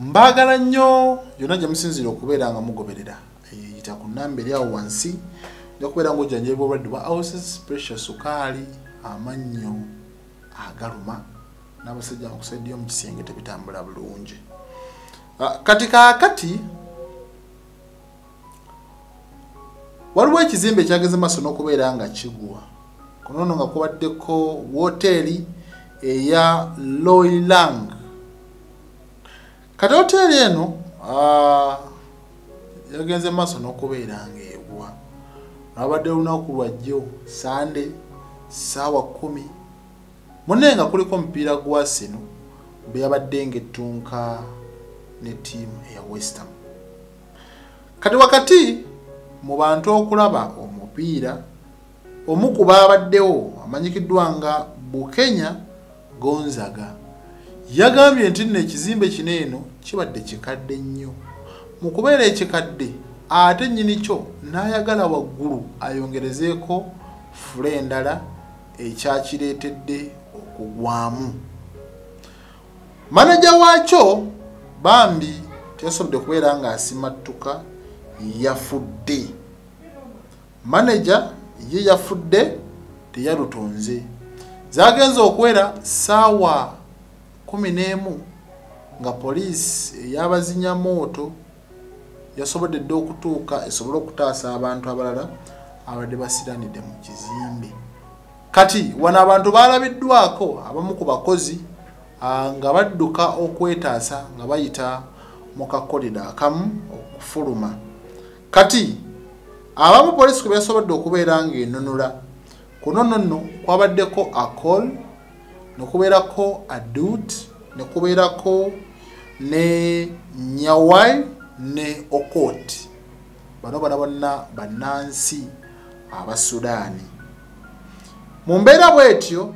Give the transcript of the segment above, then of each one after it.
Mbagala nnyo yonna gye musinzira okubeera nga mugoberera yita ku nnamba eri awo wansi okubeera ng'ojjanjabibwa obulwadde bwa ulcers, pressure, sukaali, amannyo agaluma n'abasajja mukusaidia mu kisenge tebitambula bulungi. Kati kaakati waliwo ekizimbe ekyageze maaso n'okubeera nga kigwa. Kunono nga kubaddeko woteeri eya Loilang. Kati hoteeri eno yagenze maaso n'okubeera ng'egwa. Abadde lunaku lwajjo Sande ssaawa 10 munne nga kuliko omupiira gwa Sino bwe yabadde ng'ettunka ne ttiimu eya West Ham. Kati wakati mu bantu okulaba omupiira omu ku baabaddewo amanyikiddwa nga Bukenya Gonzaga yagambye nti nno ekizimbe kino eno kibadde kikadde nnyo. Mu kubeera ekikadde ate nnyini kyo n'ayagala waggulu ayongerezeeko fule endala ekyakireetedde okugwamu. Maneja waakyo bambi teyasobodde kubeera ng'asimattuka yafudde. Maneja ye yafudde teyalutonze. Zaagenze okuwera ssaawa 11 nga poliisi ey'abazinya mooto yasobodde dde okutuuka esobole okutaasa abantu abalala abadde basiranidde mu kizimbe. Kati wano abantu baalabiddwako abamu ku bakozi nga badduka okwetaasa nga bayita mu kakolida akamu okufuluma. Kati abamu poliisi kwe yasobodde okubeera ng'enunula kuno nno kwabaddeko Akol ne kubeerako Adut ne kubeerako ne Nyawai ne Okot. Bano bonna bannansi Abasudaani. Mu mbeera bw'etyo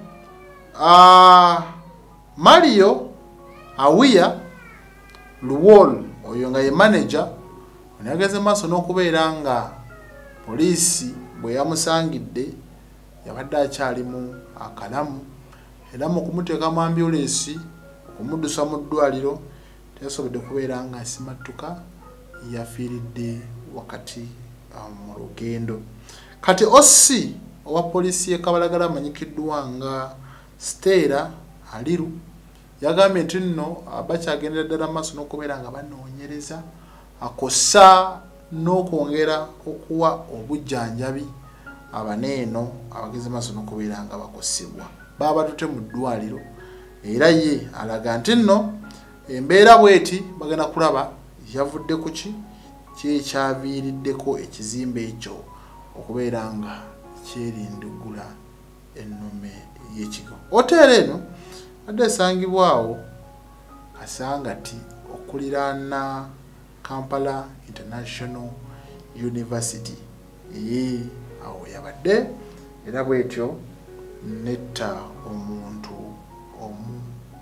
Mario Awia Luwol oyo nga ye manager yageze maaso n'okubeera nga poliisi bwe yamusangidde yabadde akyalimu akalamu era mu kumuteeka mu ambulance okumuddusa mu ddwaaliro teyasobodde kubeera nga asimattuka yafiiridde wakati mu lugendo. Kati OC owa poliisi y'e Kabalagala amanyikiddwa nga Stella Aliru yagambye nti nno bakyagendera ddala maaso n'okubeera nga banoonyereza akosa n'okwongera okuwa obujjanjabi abaneeno abageze maaso n'okubeera nga bakosebwa baba batute mu ddwaaliro. Era ye alaga nti nno embeera bweti bagenda kulaba yavudde ku ki kyekyaviiriddeko ekizimbe ekyo okubeera nga kyerindugula ennume y'ekigo. Hoteeri eno adde esangibwawo Kasangati okuliraana Kampala International University. Awo yabadde era bwetyo netta omuntu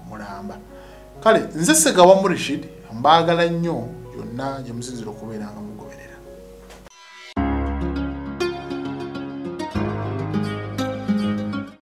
omulamba. Kale nze Segawa Murishid mbaagala nnyo yonna gye musinzira okubeera nga